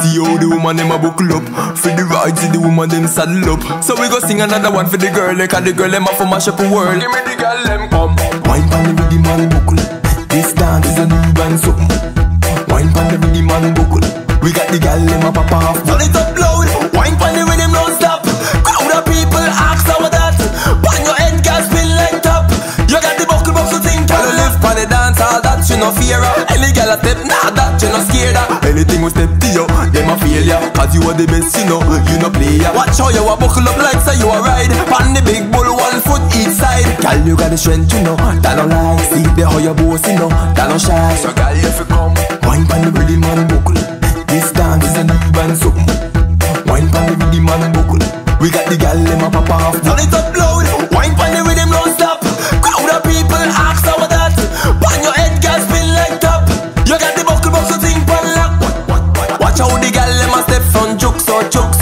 See how the woman them a buckle up. For the ride, see the woman them saddle up. So we go sing another one for the girl, like the girl them a for mash up the world. Give me the girl them come. Wine pan the rhythm and buckle. This dance is a new brand something. Wine pan the rhythm and buckle. We got the girl them a pop off. Turn it up loud. Wine pan the rhythm non stop. Crowd of people ask how that. Pan your head gas spin like top. You got the buckle thing. Can you live pan the dance all that you no fear of. Any girl a step nah that you no scared of. Anything we step to you, them a failure. Cause you are the best you know, you no player. Watch how you a buckle up like say you a ride. Pan the big bull 1 foot each side. Girl you got the strength you know, that no lie. See the how you boss you know, that no shy. So girl you fi come. Wine pan the rhythm and buckle. This dance is a new band something. Wine pan the rhythm and buckle. We got the gal them a pop off. Turn it up loud. Wine pan the rhythm non stop. Crowd of people ask how that. Pan your head gas spin like top. You got the buckle thing pan lock. Watch how the gal them a step from juke so.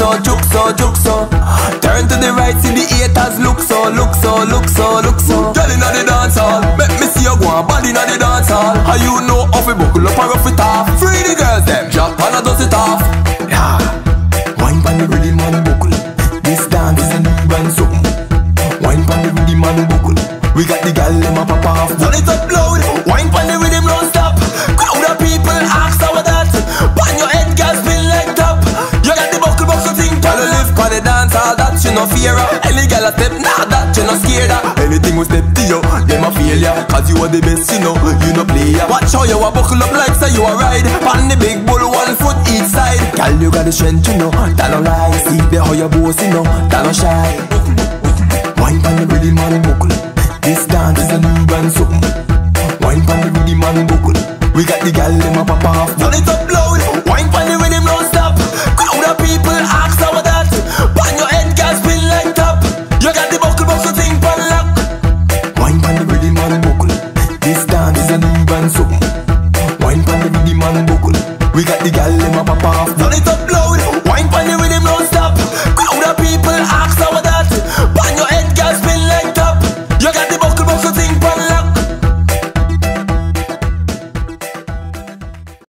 Turn to the right, see the haters look so. Girl inna the dance hall, make me see you go on body inna the dance hall. How you know how we buckle up and rough it off? Free the girls them, drop and a dust it off. Yeah. Wine pan the rhythm and buckle. This dance is a new brand something. Wine pan the rhythm and buckle. We got the gal them a pop off. Turn it up loud. Wine pan the rhythm non stop. Crowd of people ask how that. Pan your head gas spin like top. You got the buckle thing. Can you live pan the dance all that you no fear of. Any gal a step nah that you no scared of. Anything we step to you, them a failure. Cause you are the best you know, you no player. Watch how you a buckle up like say you a ride. Pan the big bull 1 foot each side. Gal you got the strength you know, that no lie. See the how you boss you know, that no shy. Wine pan the rhythm and buckle. This dance is a new brand something. Wine pan the rhythm and buckle. We got the gal them a pop off. Turn it up loud. Wine pan the rhythm non stop. Crowd of people ask how that. Pan your head gas spin like top. You got the buckle thing pan lock. Wine pan the rhythm and buckle. This dance is a new brand something. Wine pan the rhythm and buckle. We got the gal them a pop off. Turn it up loud.